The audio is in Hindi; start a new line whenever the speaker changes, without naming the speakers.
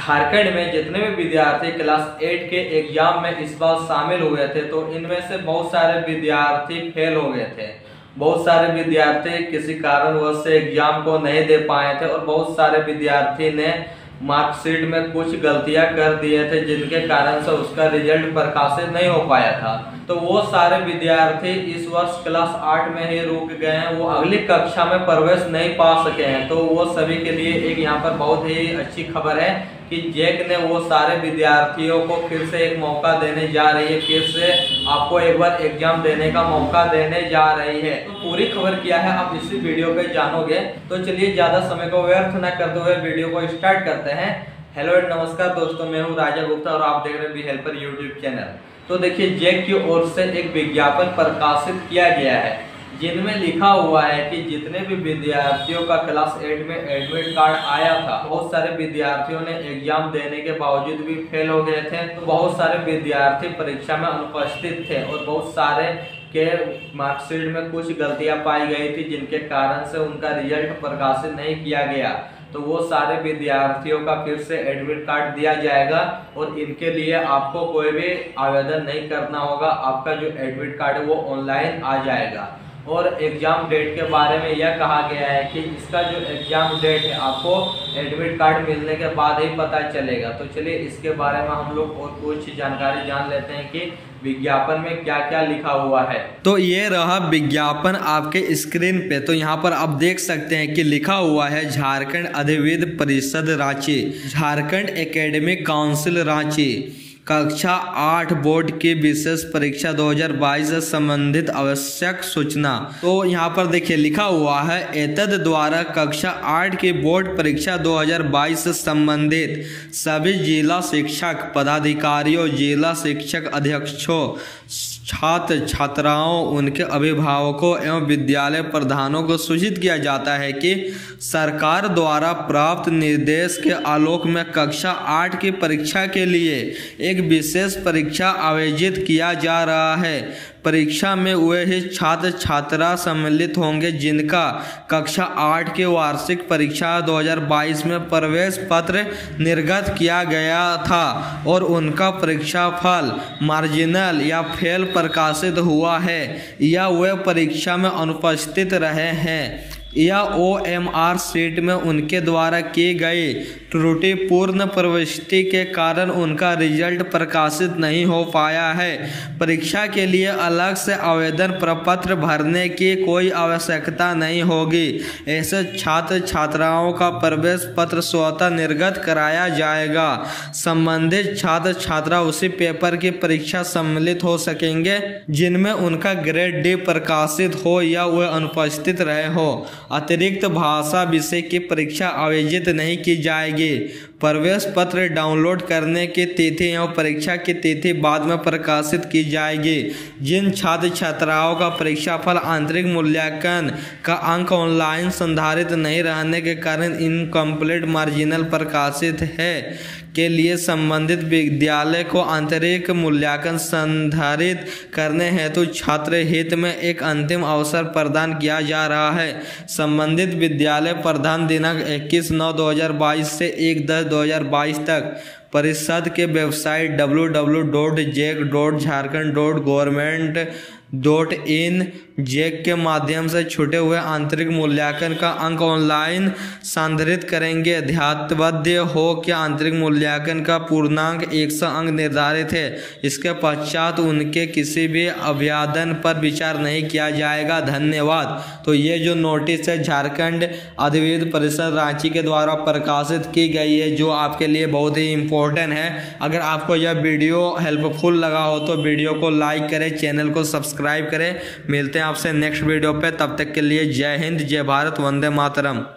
झारखंड में जितने भी विद्यार्थी क्लास 8 के एग्जाम में इस बार शामिल हुए थे तो इनमें से बहुत सारे विद्यार्थी फेल हो गए थे। बहुत सारे विद्यार्थी किसी कारणवश से एग्जाम को नहीं दे पाए थे और बहुत सारे विद्यार्थी ने मार्कशीट में कुछ गलतियां कर दिए थे जिनके कारण से उसका रिजल्ट प्रकाशित नहीं हो पाया था। तो वो सारे विद्यार्थी इस वर्ष क्लास 8 में ही रुक गए हैं, वो अगली कक्षा में प्रवेश नहीं पा सके हैं। तो वो सभी के लिए एक यहाँ पर बहुत ही अच्छी खबर है कि जैक ने वो सारे विद्यार्थियों को फिर से एक मौका देने जा रही है, फिर से आपको एक बार एग्जाम देने का मौका देने जा रही है। तो पूरी खबर क्या है आप इसी वीडियो पे जानोगे। तो चलिए ज़्यादा समय को व्यर्थ न करते हुए वीडियो को स्टार्ट करते हैं। हेलो एंड नमस्कार दोस्तों, मैं हूँ राजा गुप्ता और आप देख रहे हैं बी हेल्पर यूट्यूब चैनल। तो देखिए, जैक की ओर से एक विज्ञापन प्रकाशित किया गया है जिनमें लिखा हुआ है कि जितने भी विद्यार्थियों का क्लास 8 में एडमिट कार्ड आया था, बहुत सारे विद्यार्थियों ने एग्जाम देने के बावजूद भी फेल हो गए थे। तो बहुत सारे विद्यार्थी परीक्षा में अनुपस्थित थे और बहुत सारे के मार्कशीट में कुछ गलतियां पाई गई थी जिनके कारण से उनका रिजल्ट प्रकाशित नहीं किया गया। तो वो सारे विद्यार्थियों का फिर से एडमिट कार्ड दिया जाएगा और इनके लिए आपको कोई भी आवेदन नहीं करना होगा। आपका जो एडमिट कार्ड है वो ऑनलाइन आ जाएगा। और एग्ज़ाम डेट के बारे में यह कहा गया है कि इसका जो एग्ज़ाम डेट है आपको एडमिट कार्ड मिलने के बाद ही पता चलेगा। तो चलिए इसके बारे में हम लोग और कुछ जानकारी जान लेते हैं कि विज्ञापन में क्या क्या लिखा हुआ है। तो ये रहा विज्ञापन आपके स्क्रीन पे। तो यहाँ पर आप देख सकते हैं कि लिखा हुआ है झारखंड अधिविद्य परिषद रांची, झारखंड एकेडमिक काउंसिल रांची, कक्षा 8 बोर्ड की विशेष परीक्षा 2022 से संबंधित आवश्यक सूचना। तो यहाँ पर देखिए लिखा हुआ है एतद द्वारा कक्षा 8 की बोर्ड परीक्षा 2022 से संबंधित सभी जिला शिक्षक पदाधिकारियों, जिला शिक्षक अध्यक्षों, छात्र छात्राओं, उनके अभिभावकों एवं विद्यालय प्रधानों को सूचित किया जाता है कि सरकार द्वारा प्राप्त निर्देश के आलोक में कक्षा 8 की परीक्षा के लिए एक विशेष परीक्षा आयोजित किया जा रहा है। परीक्षा में वे ही छात्र छात्रा सम्मिलित होंगे जिनका कक्षा 8 के वार्षिक परीक्षा 2022 में प्रवेश पत्र निर्गत किया गया था और उनका परीक्षा फल मार्जिनल या फेल प्रकाशित हुआ है या वे परीक्षा में अनुपस्थित रहे हैं या OMR सीट में उनके द्वारा की गई त्रुटिपूर्ण प्रविष्टि के कारण उनका रिजल्ट प्रकाशित नहीं हो पाया है। परीक्षा के लिए अलग से आवेदन प्रपत्र भरने की कोई आवश्यकता नहीं होगी। ऐसे छात्र छात्राओं का प्रवेश पत्र स्वतः निर्गत कराया जाएगा। संबंधित छात्र छात्रा उसी पेपर की परीक्षा सम्मिलित हो सकेंगे जिनमें उनका ग्रेड D प्रकाशित हो या वह अनुपस्थित रहे हो। अतिरिक्त भाषा विषय की परीक्षा आयोजित नहीं की जाएगी। प्रवेश पत्र डाउनलोड करने की तिथि एवं परीक्षा की तिथि बाद में प्रकाशित की जाएगी। जिन छात्र छात्राओं का परीक्षा फल आंतरिक मूल्यांकन का अंक ऑनलाइन संधारित नहीं रहने के कारण इनकम्प्लीट मार्जिनल प्रकाशित है के लिए संबंधित विद्यालय को आंतरिक मूल्यांकन संधारित करने हेतु छात्र हित में एक अंतिम अवसर प्रदान किया जा रहा है। संबंधित विद्यालय प्रधान दिनांक 21/9/2022 से 1/10/2022 तक परिषद के वेबसाइट www.jek.jharkhand.government.in जैक के माध्यम से छूटे हुए आंतरिक मूल्यांकन का अंक ऑनलाइन संधारित करेंगे। ध्यातव्य हो कि आंतरिक मूल्यांकन का पूर्णांक 100 अंक निर्धारित है। इसके पश्चात उनके किसी भी अभ्यादन पर विचार नहीं किया जाएगा। धन्यवाद। तो ये जो नोटिस है झारखंड अधिविद्य परिषद रांची के द्वारा प्रकाशित की गई है, जो आपके लिए बहुत ही इम्पोर्टेंट है। अगर आपको यह वीडियो हेल्पफुल लगा हो तो वीडियो को लाइक करें, चैनल को सब्सक्राइब करें। मिलते हैं आपसे नेक्स्ट वीडियो पे। तब तक के लिए जय हिंद, जय भारत, वंदे मातरम।